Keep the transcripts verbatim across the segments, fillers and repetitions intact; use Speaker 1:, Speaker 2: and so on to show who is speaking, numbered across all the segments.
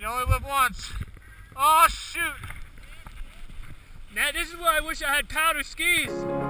Speaker 1: You only live once. Oh shoot! Now this is why I wish I had powder skis.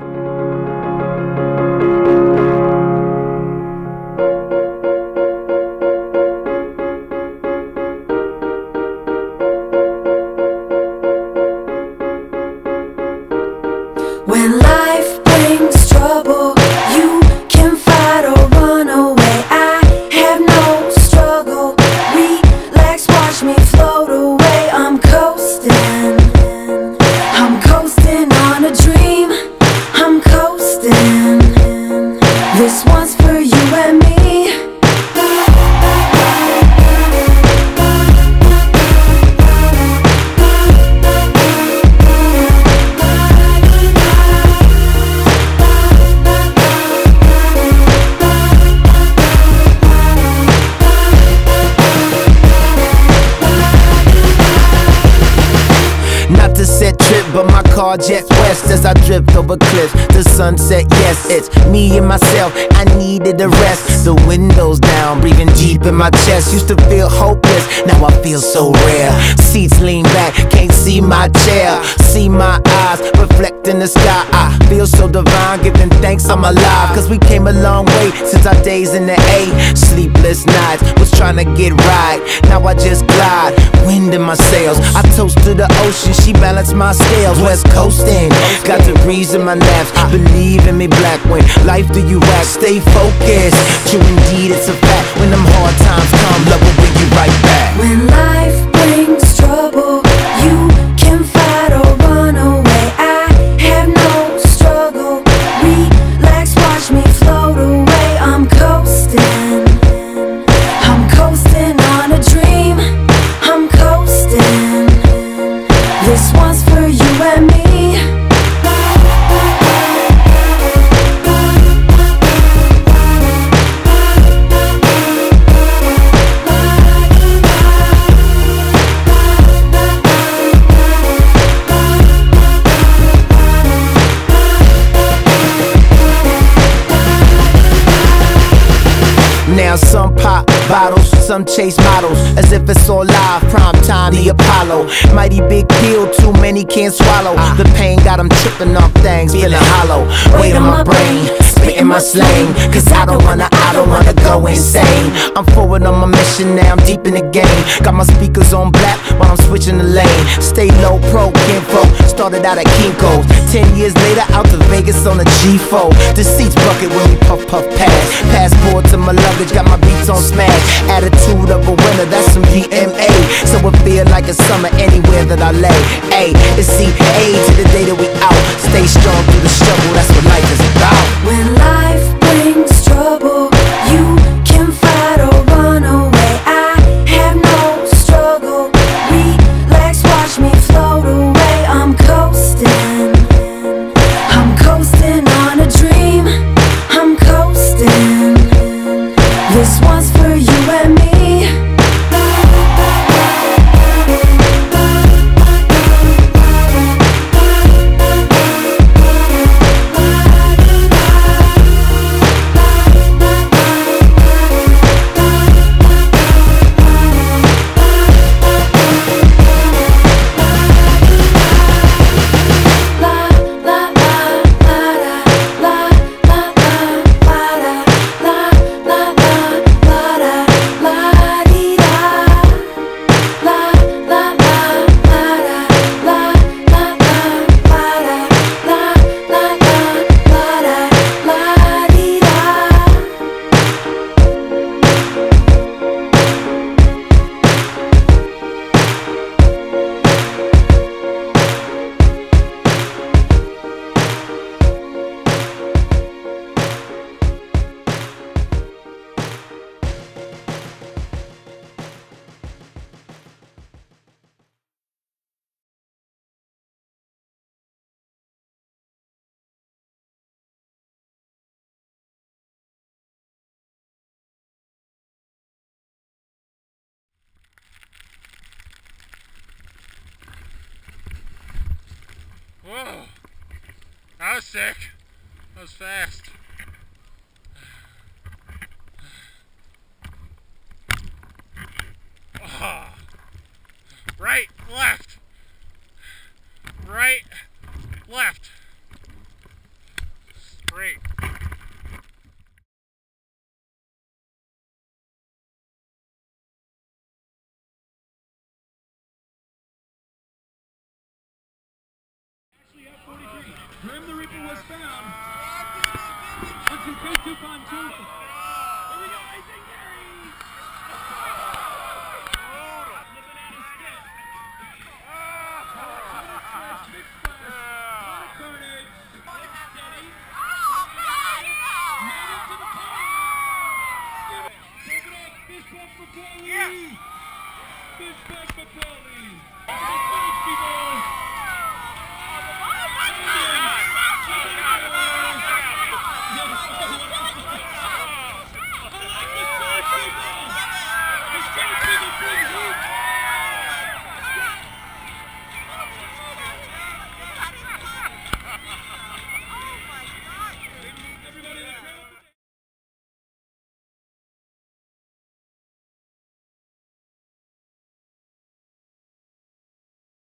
Speaker 2: When life brings trouble, you can fight or run away. I have no struggle. Relax, watch me float away. I'm coasting. I'm coasting on a dream. I'm coasting. This one's for you and me.
Speaker 3: Not to set trip, but my car jets west as I drift over cliffs. The sunset, yes, it's me and myself. I needed a rest. The windows down, breathing deep in my chest. Used to feel hopeless, now I feel so rare. Seats lean back, can't see my chair. See my eyes reflect in the sky. I feel so divine, giving thanks I'm alive. Cause we came a long way since our days in the A. Sleepless nights, was trying to get right. Now I just glide, wind in my sails. I toast to the ocean, she balanced my scales. West coasting, got the breeze in my naps. Believe in me, black, when life do you act. Stay focused, true indeed it's a fact. When them hard times come, love will bring you right back.
Speaker 2: When life brings trouble, you can fight or run away. I have no struggle. Relax, watch me float away. I'm coasting. I'm coasting on a dream. I'm coasting. This one's for you and me.
Speaker 3: Now some pop bottles, some chase models, as if it's all live, prime time, the Apollo. Mighty big pill, too many can't swallow. The pain got them tripping off things, feeling hollow. Weight on my brain, spitting my slang. Cause I don't wanna, I don't wanna go insane. I'm forward on my mission now, I'm deep in the game. Got my speakers on black while I'm switching the lane. Stay low, pro, kinfolk, started out at Kinko's. Ten years later, out to Vegas on a G four. The seats bucket when we puff, puff, pass. Passport to my luggage, got my beats on smash. Attitude of a winner, that's some D M A. So it feel like a summer anywhere that I lay. A, it's C A to the day that we out. Stay strong through the struggle, that's what life is about.
Speaker 2: When life brings trouble, you can fight or run away. I have no struggle. Relax, watch me float away. I'm coasting. I'm coasting on a dream. I'm coasting. This one's for you and me.
Speaker 1: Whoa, that was sick. That was fast. Oh, Right, left. Right, left. Straight.
Speaker 4: Grim the Reaper was found. One, two, three, two, one, two.